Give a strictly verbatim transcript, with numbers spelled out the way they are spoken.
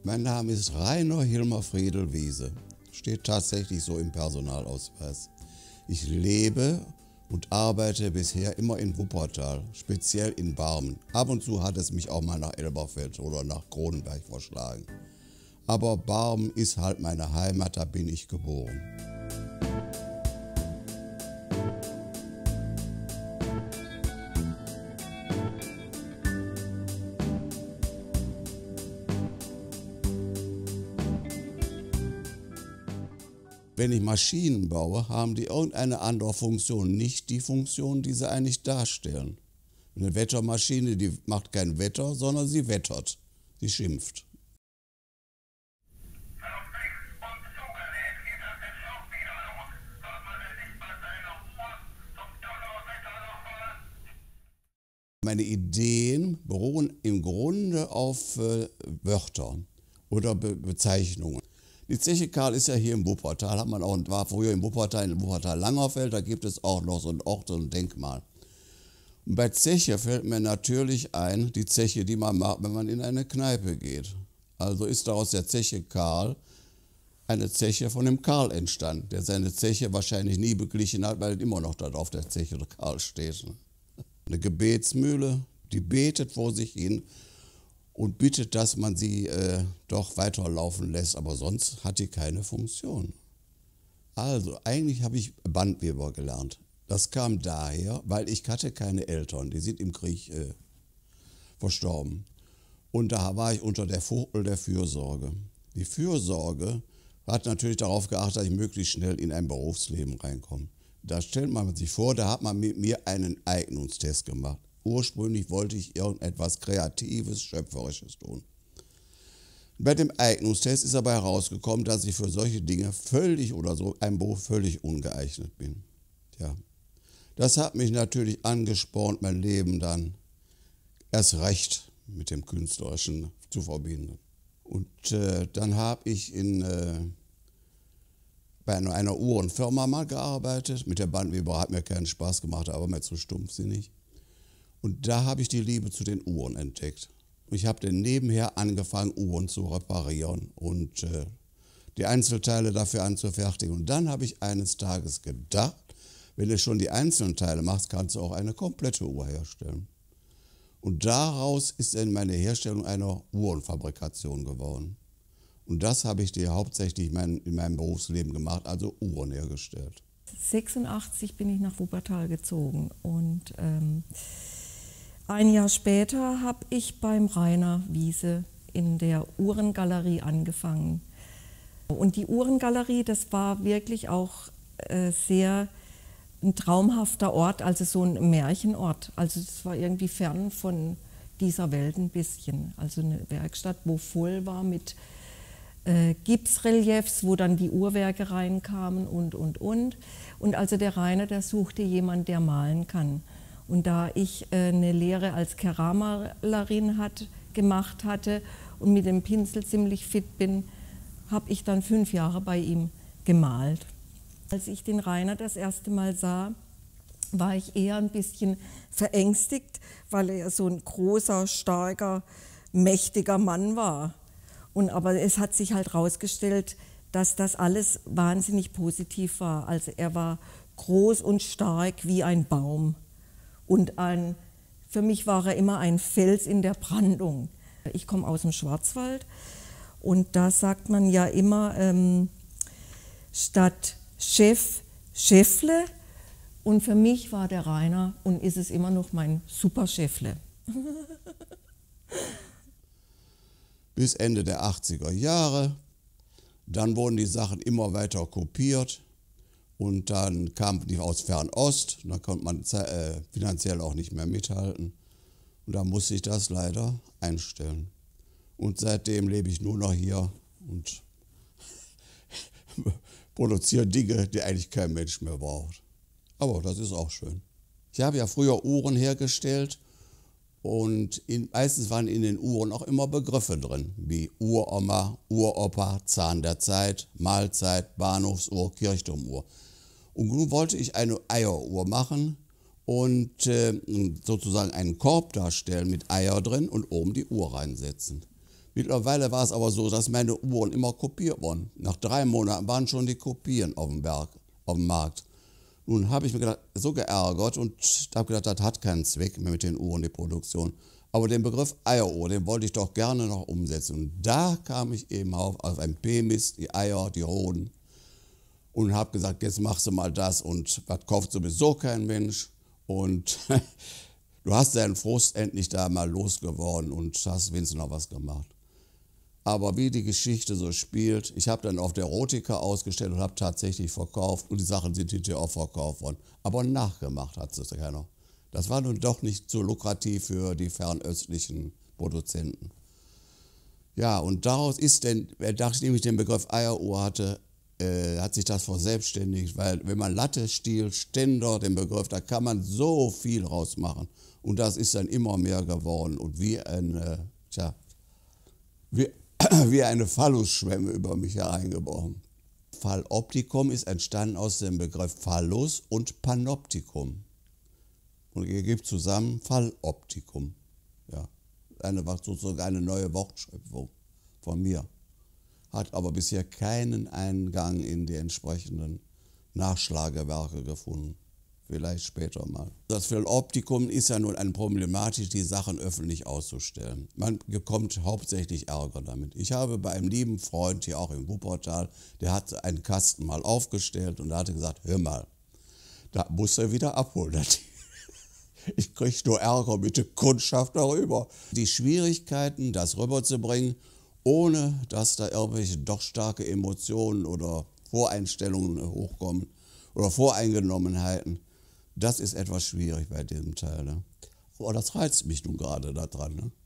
Mein Name ist Rainer Hilmer Friedel Wiese. Steht tatsächlich so im Personalausweis. Ich lebe und arbeite bisher immer in Wuppertal, speziell in Barmen. Ab und zu hat es mich auch mal nach Elberfeld oder nach Kronenberg verschlagen. Aber Barmen ist halt meine Heimat, da bin ich geboren. Wenn ich Maschinen baue, haben die irgendeine andere Funktion, nicht die Funktion, die sie eigentlich darstellen. Eine Wettermaschine, die macht kein Wetter, sondern sie wettert, sie schimpft. Meine Ideen beruhen im Grunde auf äh, Wörtern oder Be Bezeichnungen. Die Zeche Karl ist ja hier im Wuppertal, hat man auch, war früher im Wuppertal, in Wuppertal-Langerfeld, da gibt es auch noch so ein Ort, so ein Denkmal. Und bei Zeche fällt mir natürlich ein, die Zeche, die man macht, wenn man in eine Kneipe geht. Also ist daraus der Zeche Karl eine Zeche von dem Karl entstanden, der seine Zeche wahrscheinlich nie beglichen hat, weil immer noch dort auf der Zeche Karl steht. Eine Gebetsmühle, die betet vor sich hin und bittet, dass man sie äh, doch weiterlaufen lässt, aber sonst hat die keine Funktion. Also, eigentlich habe ich Bandweber gelernt. Das kam daher, weil ich hatte keine Eltern, die sind im Krieg äh, verstorben. Und da war ich unter der Fuchtel der Fürsorge. Die Fürsorge hat natürlich darauf geachtet, dass ich möglichst schnell in ein Berufsleben reinkomme. Da stellt man sich vor, da hat man mit mir einen Eignungstest gemacht. Ursprünglich wollte ich irgendetwas Kreatives, Schöpferisches tun. Bei dem Eignungstest ist aber herausgekommen, dass ich für solche Dinge völlig oder so einem Beruf völlig ungeeignet bin. Tja, das hat mich natürlich angespornt, mein Leben dann erst recht mit dem Künstlerischen zu verbinden. Und äh, dann habe ich in, äh, bei einer, einer Uhrenfirma mal gearbeitet. Mit der Bandweber hat mir keinen Spaß gemacht, aber mir zu stumpfsinnig. Und da habe ich die Liebe zu den Uhren entdeckt. Ich habe dann nebenher angefangen, Uhren zu reparieren und äh, die Einzelteile dafür anzufertigen. Und dann habe ich eines Tages gedacht, wenn du schon die einzelnen Teile machst, kannst du auch eine komplette Uhr herstellen. Und daraus ist dann meine Herstellung einer Uhrenfabrikation geworden. Und das habe ich dir hauptsächlich mein, in meinem Berufsleben gemacht, also Uhren hergestellt. sechsundachtzig bin ich nach Wuppertal gezogen und ähm, ein Jahr später habe ich beim Rainer Wiese in der Uhrengalerie angefangen. Und die Uhrengalerie, das war wirklich auch äh, sehr ein traumhafter Ort, also so ein Märchenort. Also es war irgendwie fern von dieser Welt ein bisschen. Also eine Werkstatt, wo voll war mit äh, Gipsreliefs, wo dann die Uhrwerke reinkamen und, und, und. Und also der Rainer, der suchte jemanden, der malen kann. Und da ich äh, eine Lehre als Keramalerin hat, gemacht hatte und mit dem Pinsel ziemlich fit bin, habe ich dann fünf Jahre bei ihm gemalt. Als ich den Rainer das erste Mal sah, war ich eher ein bisschen verängstigt, weil er so ein großer, starker, mächtiger Mann war. Und, aber es hat sich halt herausgestellt, dass das alles wahnsinnig positiv war. Also er war groß und stark wie ein Baum. Und ein, für mich war er immer ein Fels in der Brandung. Ich komme aus dem Schwarzwald und da sagt man ja immer ähm, statt Chef, Chefle. Und für mich war der Rainer und ist es immer noch mein Super-Chefle. Bis Ende der achtziger Jahre. Dann wurden die Sachen immer weiter kopiert. Und dann kamen die aus Fernost, da konnte man äh, finanziell auch nicht mehr mithalten. Und da musste ich das leider einstellen. Und seitdem lebe ich nur noch hier und produziere Dinge, die eigentlich kein Mensch mehr braucht. Aber das ist auch schön. Ich habe ja früher Uhren hergestellt und in, meistens waren in den Uhren auch immer Begriffe drin, wie Uroma, Uropa, Zahn der Zeit, Mahlzeit, Bahnhofsuhr, Kirchturmuhr. Und nun wollte ich eine Eieruhr machen und äh, sozusagen einen Korb darstellen mit Eier drin und oben die Uhr reinsetzen. Mittlerweile war es aber so, dass meine Uhren immer kopiert wurden. Nach drei Monaten waren schon die Kopien auf dem Berg, auf dem Markt. Nun habe ich mir gedacht, so geärgert und habe gedacht, das hat keinen Zweck mehr mit den Uhren, die Produktion. Aber den Begriff Eieruhr, den wollte ich doch gerne noch umsetzen. Und da kam ich eben auf, auf ein P-Mist, die Eier, die Hoden. Und habe gesagt, jetzt machst du mal das und was kauft sowieso kein Mensch. Und du hast deinen Frust endlich da mal losgeworden und hast wenigstens noch was gemacht. Aber wie die Geschichte so spielt, ich habe dann auf der Erotika ausgestellt und habe tatsächlich verkauft und die Sachen sind hinterher auch verkauft worden. Aber nachgemacht hat es keiner. Das war nun doch nicht so lukrativ für die fernöstlichen Produzenten. Ja, und daraus ist denn, nachdem ich den Begriff Eieruhr hatte, äh, hat sich das verselbstständigt, weil wenn man Latte, Stiel, Ständer, den Begriff, da kann man so viel rausmachen. Und das ist dann immer mehr geworden und wie eine, tja, wie, wie eine Phallusschwemme über mich hereingebrochen. Phalloptikum ist entstanden aus dem Begriff Phallus und Panoptikum. Und ihr gebt zusammen Phalloptikum. Ja, eine, sozusagen eine neue Wortschöpfung von mir. Hat aber bisher keinen Eingang in die entsprechenden Nachschlagewerke gefunden. Vielleicht später mal. Das Phalloptikum ist ja nun eine Problematik, die Sachen öffentlich auszustellen. Man bekommt hauptsächlich Ärger damit. Ich habe bei einem lieben Freund hier auch im Wuppertal, der hat einen Kasten mal aufgestellt und da hat er gesagt, hör mal, da muss er wieder abholen. Ich kriege nur Ärger mit der Kundschaft darüber. Die Schwierigkeiten, das rüberzubringen, ohne dass da irgendwelche doch starke Emotionen oder Voreinstellungen hochkommen oder Voreingenommenheiten, das ist etwas schwierig bei diesem Teil. Ne? Aber das reizt mich nun gerade daran. Ne?